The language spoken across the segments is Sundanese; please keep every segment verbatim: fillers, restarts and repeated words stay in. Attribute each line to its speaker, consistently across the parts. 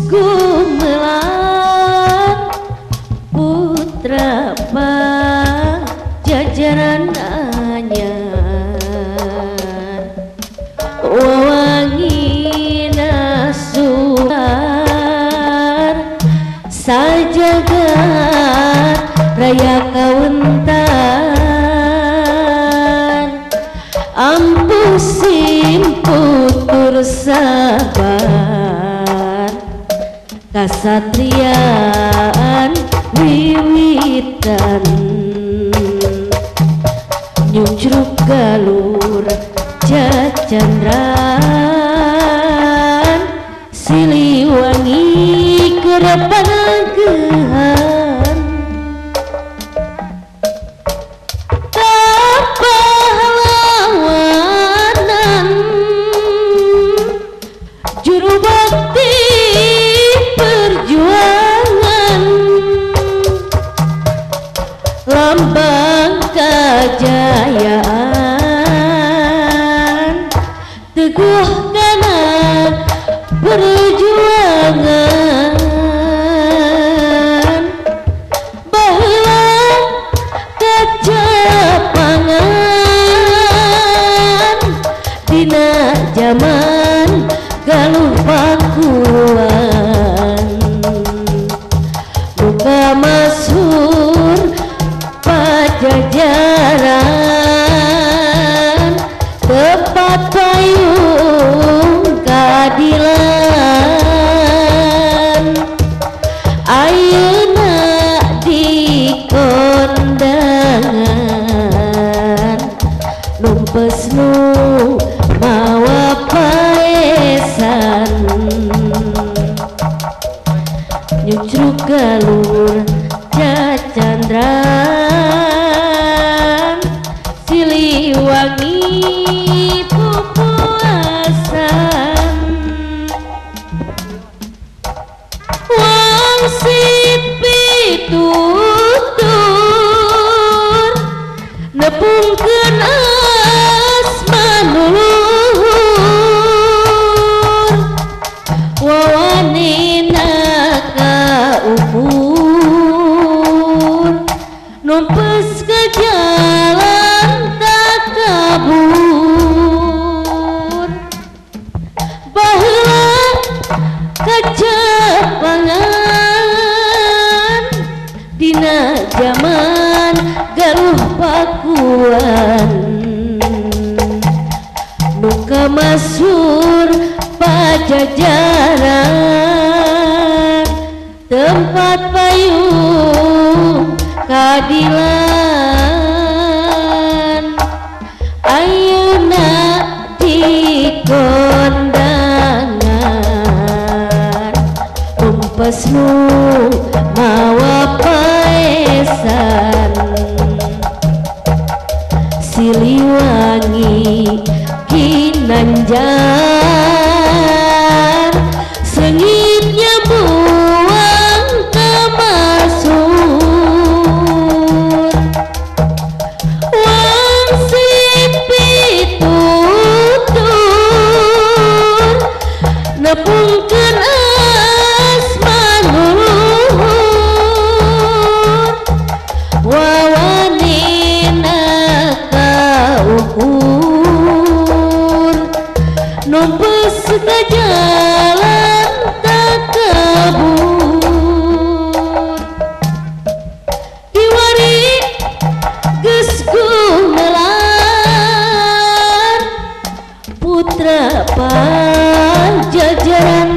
Speaker 1: gumelang putra pajajaran anyar wawangina suar sajagat raya kawentar ampusim putur sabar kasatriaan wiwitan nyucruk galur jacandran Siliwangi kerepagehan kepahlawanan juru bakti perjuangan lambang kejayaan teguh karena perjuangan bahwa kecapangan dina zaman galuh pakuan buka masur pajajaran tepat payung keadilan ayeuna di kondangan numpes nu mawa paesan nyucruk galur jacandran Siliwangi pupuasan wangsit pitutur nepungkeun asmanuluhur wawanina kaukur numpes ke jalan tak kabur baheula kecapangan dina zaman galuh pakuan nuka masur pajajaran tempat payung keadilan ayeuna di kondangan umpes nu mawa paesan Siliwangi Ginanjar sengitnya buang ke masur wangsit pitutur nepungkeun asmanuluhur wawanina kaukur numpes ke jalan tak kabur kiwari geus gumelar putra pajajaran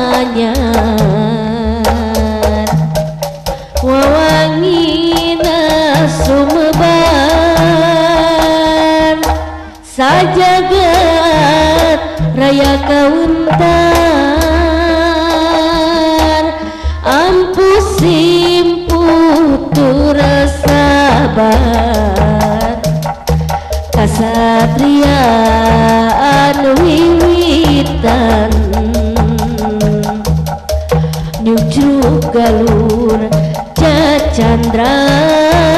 Speaker 1: anyar wawangina sumebar sajagat raya kawentar ampusim putur sabar kasatriaan wiwitan nyucruk galur jacandran